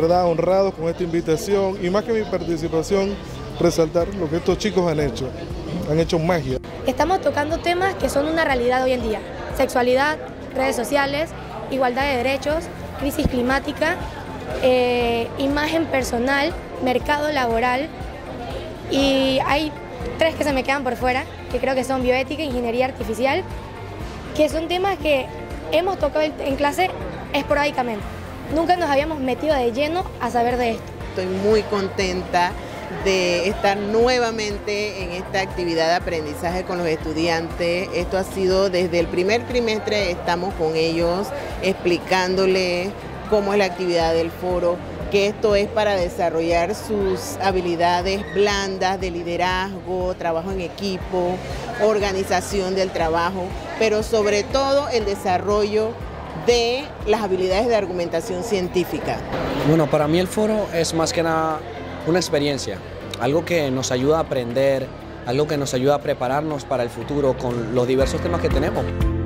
verdad honrados con esta invitación y más que mi participación, resaltar lo que estos chicos han hecho magia. Estamos tocando temas que son una realidad hoy en día: sexualidad, redes sociales, igualdad de derechos, crisis climática, imagen personal, mercado laboral, y hay 3 que se me quedan por fuera, que creo que son bioética e ingeniería artificial, que son temas que hemos tocado en clase esporádicamente. Nunca nos habíamos metido de lleno a saber de esto. Estoy muy contenta de estar nuevamente en esta actividad de aprendizaje con los estudiantes. Esto ha sido desde el primer trimestre, estamos con ellos explicándoles cómo es la actividad del foro, que esto es para desarrollar sus habilidades blandas de liderazgo, trabajo en equipo, organización del trabajo, pero sobre todo el desarrollo de las habilidades de argumentación científica. Bueno, para mí el foro es más que nada una experiencia, algo que nos ayuda a aprender, algo que nos ayuda a prepararnos para el futuro con los diversos temas que tenemos.